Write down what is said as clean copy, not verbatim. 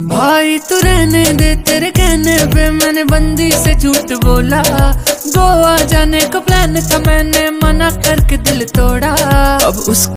भाई तू रहने दे, तेरे कहने पे मैंने बंदी से झूठ बोला। गोवा जाने का प्लान था, मैंने मना करके दिल तोड़ा। अब उस